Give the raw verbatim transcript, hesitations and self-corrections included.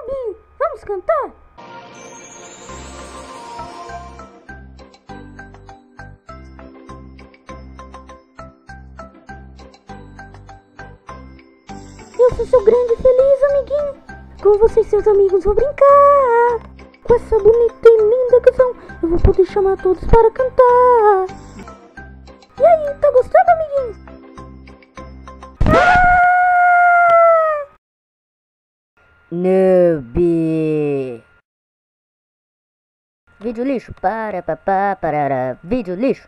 amiguinho, vamos cantar? Eu sou seu grande e feliz amiguinho. Com você e seus amigos vou brincar. Com essa bonita e linda canção eu vou poder chamar todos para cantar. E aí, tá gostando, amiguinho? Ah! Noob. Vídeo lixo, para, papá, parará, vídeo lixo.